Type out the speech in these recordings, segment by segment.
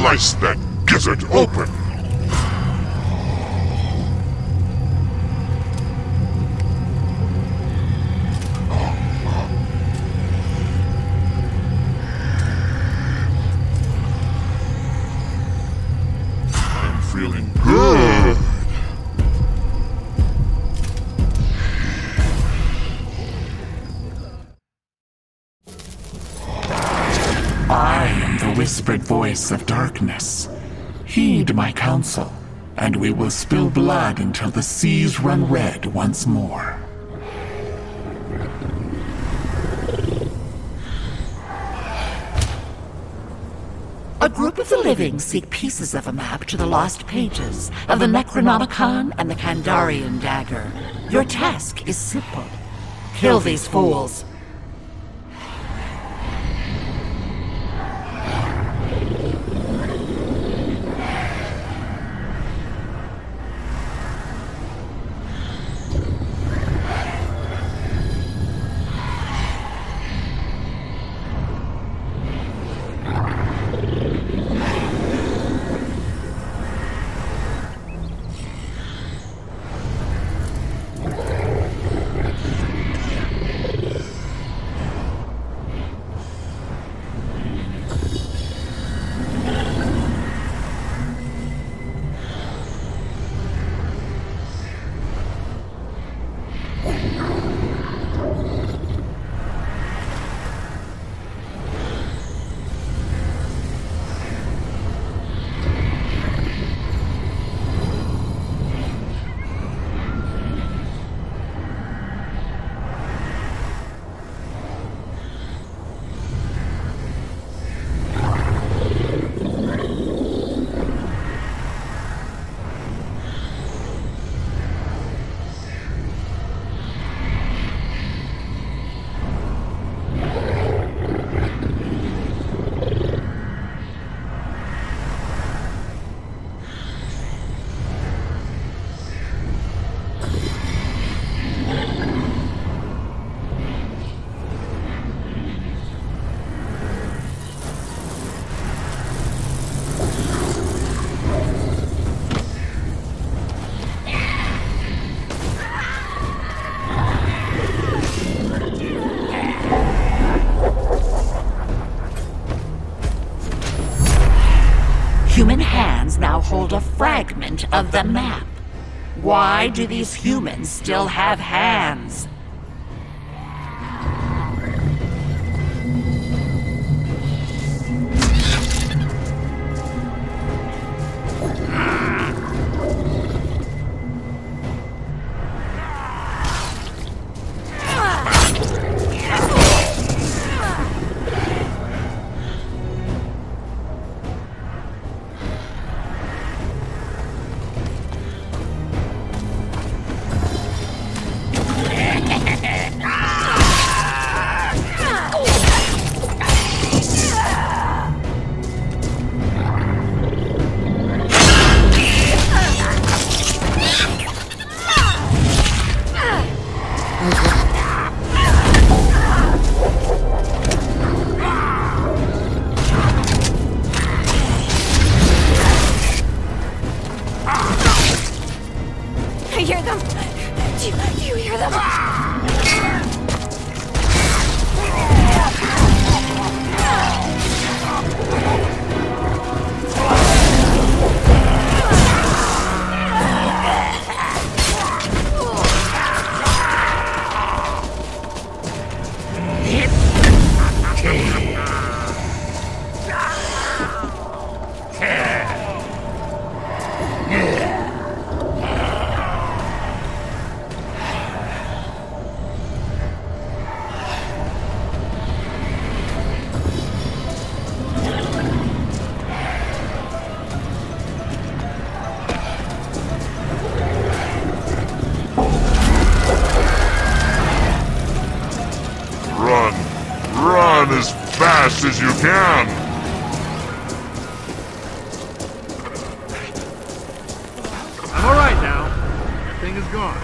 Slice that gizzard open! I'm feeling good! I am the whispered voice of darkness. Heed my counsel, and we will spill blood until the seas run red once more. A group of the living seek pieces of a map to the lost pages of the Necronomicon and the Kandarian dagger. Your task is simple. Kill these fools. Human hands now hold a fragment of the map. Why do these humans still have hands? I hear them! Do you hear them? Run as fast as you can! I'm alright now. That thing is gone.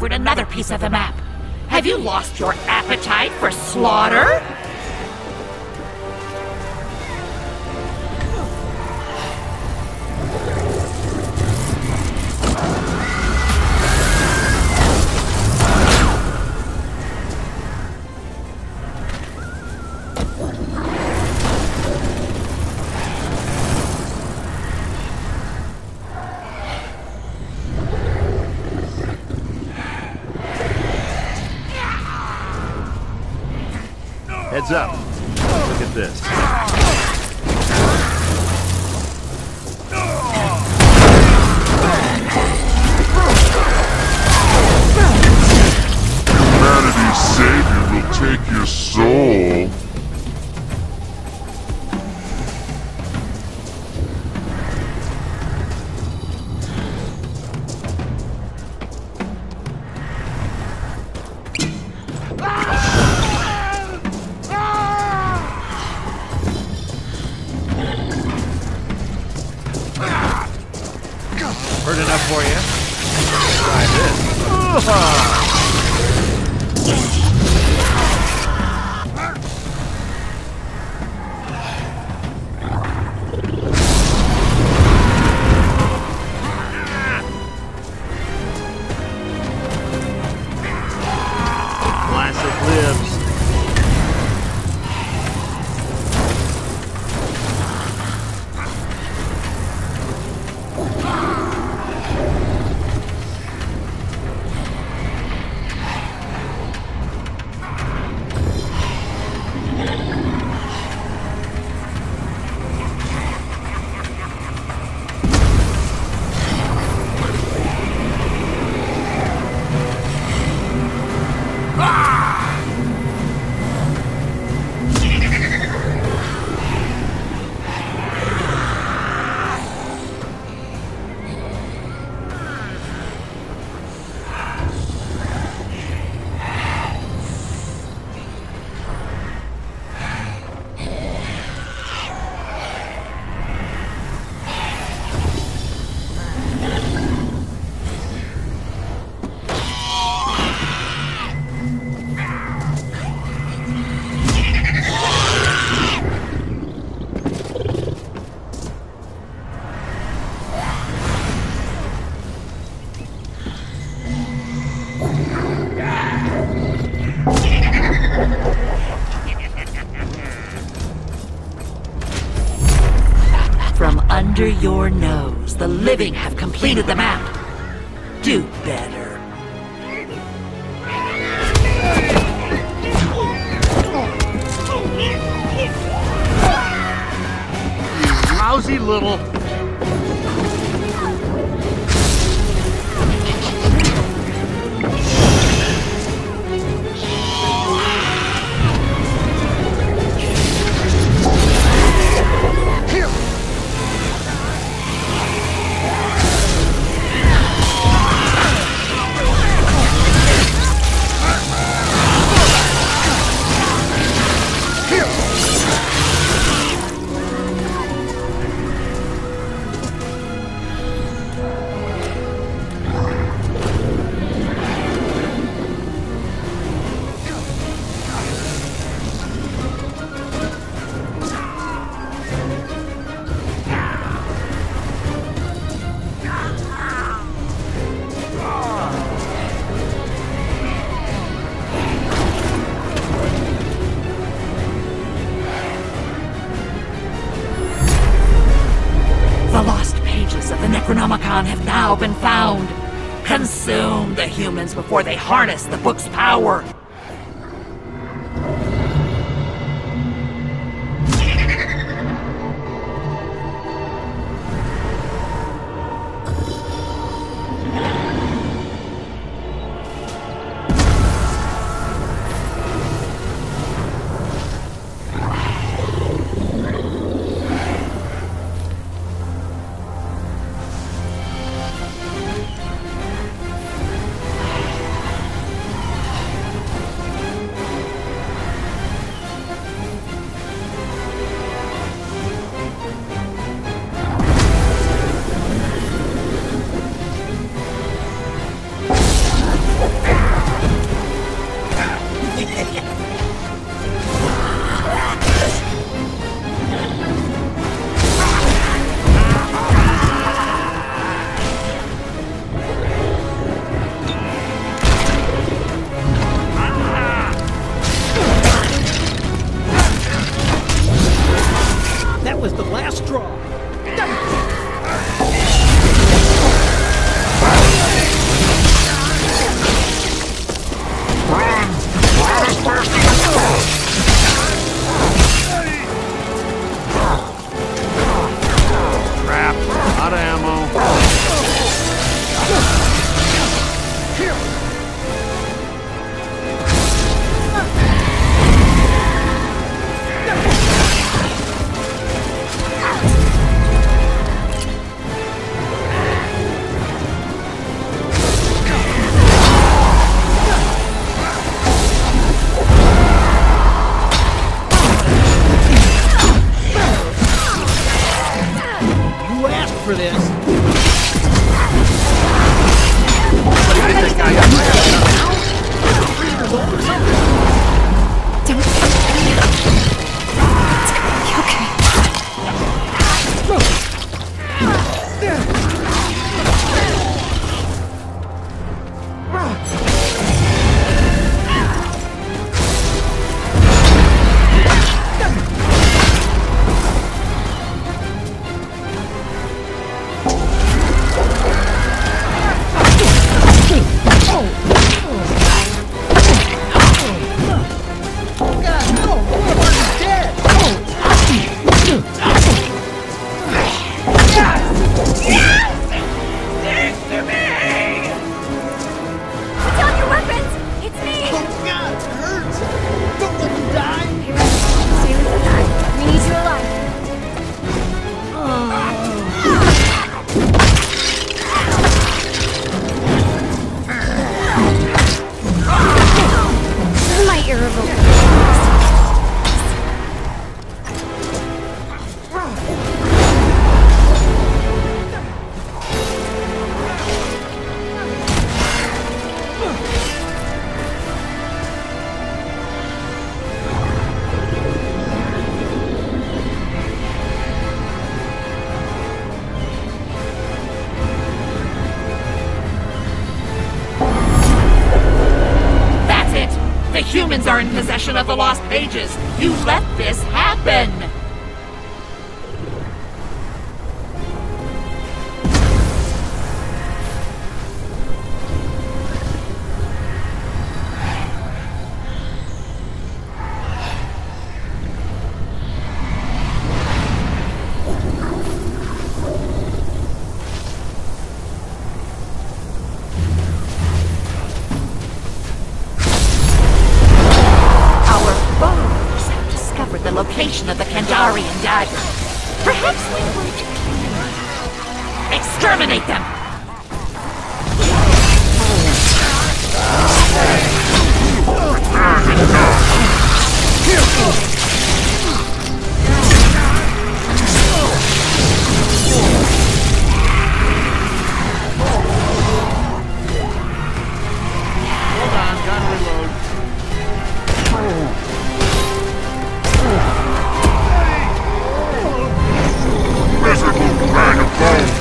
discovered another piece of the map. Have you lost your appetite for slaughter? Heads up. Look at this. Humanity's savior will take your soul. Hurt enough for you? Try this. Classic lives. From under your nose, the living have completed the map. Do better. You lousy little... The lost pages of the Necronomicon have now been found. Consume the humans before they harness the book's power. for this. Somebody get that guy up there. Humans are in possession of the lost pages. You let this happen. Location of the Kandarian dagger. Perhaps we would exterminate them. Hold on, gotta reload. Miserable bag of bones!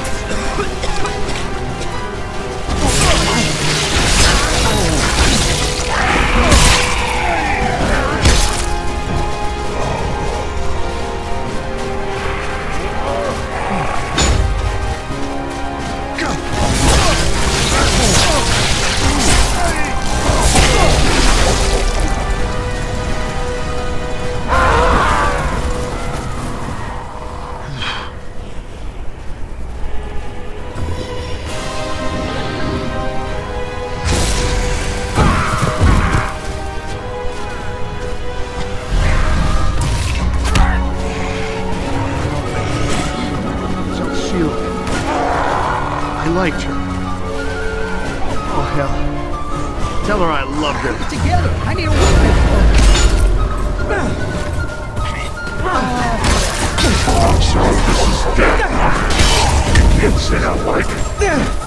I liked her. Oh, hell. Tell her I loved her. Together! I need a weapon! So this is death. You can't say I like it.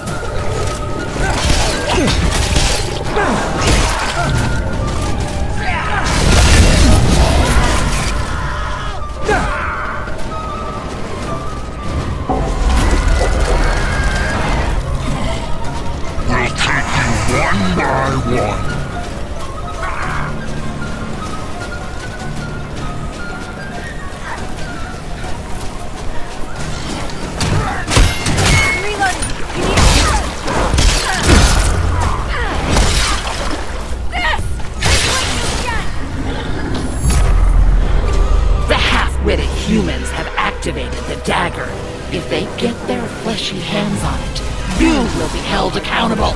We'll take you one by one. Humans have activated the dagger. If they get their fleshy hands on it, you will be held accountable.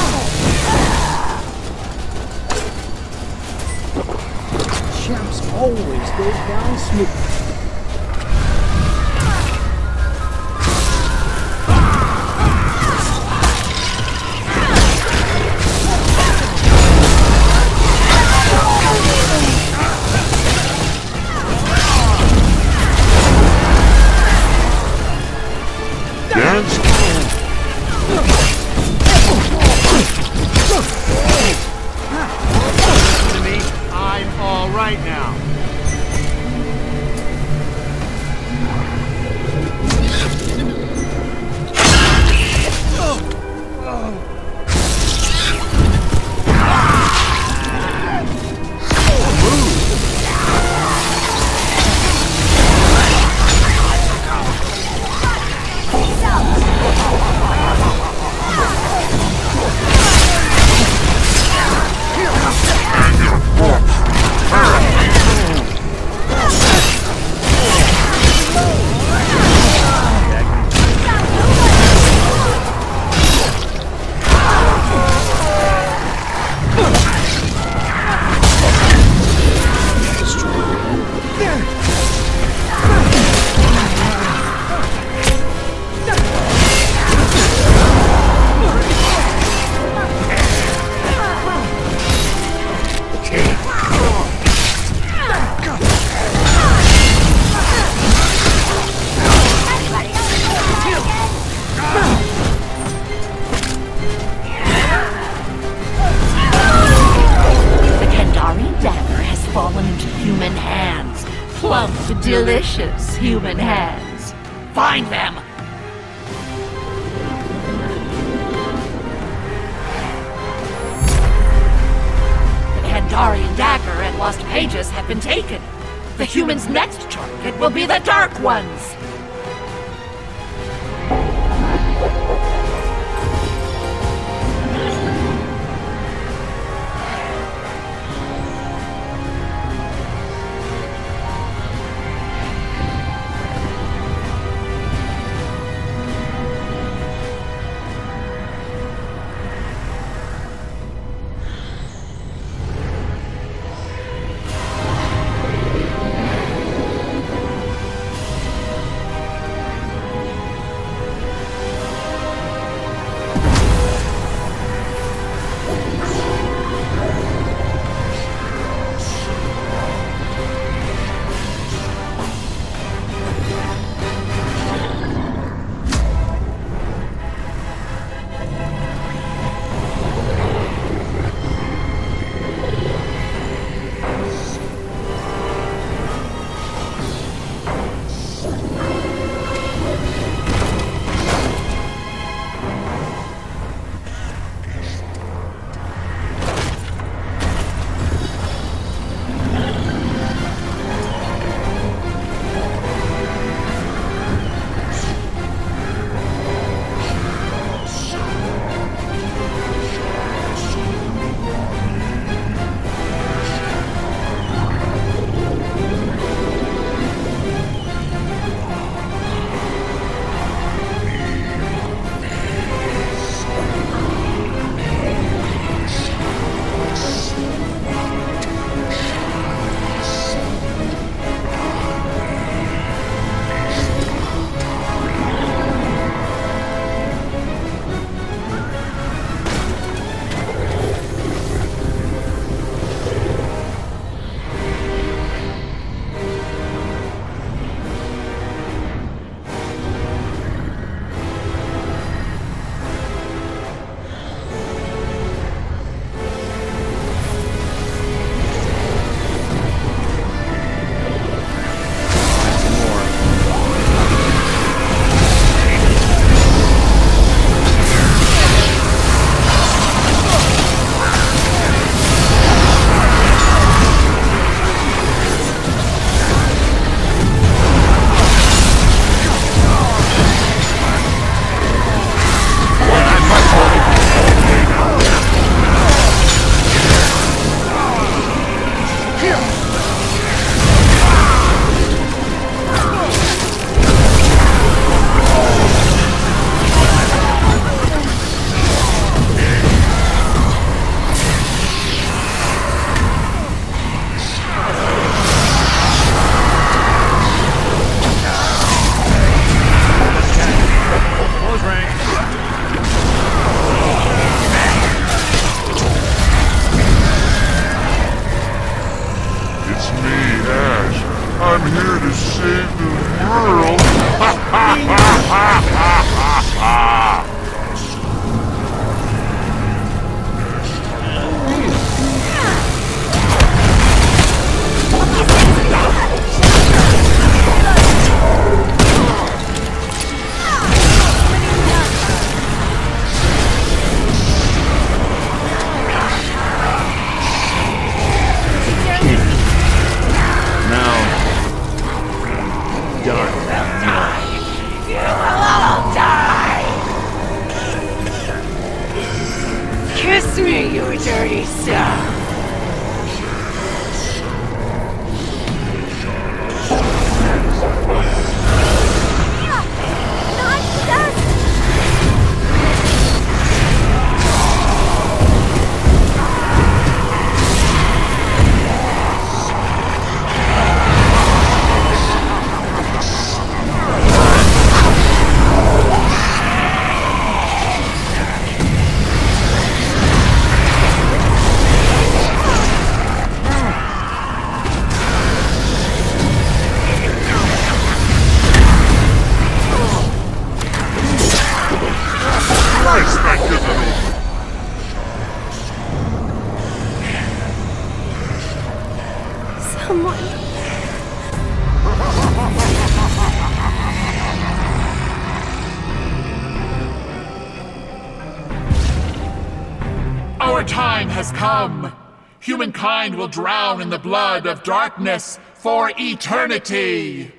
Champ's always always goes down smooth. I'm all right now. Delicious human hands. Find them! The Kandarian dagger and lost pages have been taken. The humans' next target will be the Dark Ones! I'm here to save the world. Kiss me, you dirty son! Someone. Our time has come. Humankind will drown in the blood of darkness for eternity.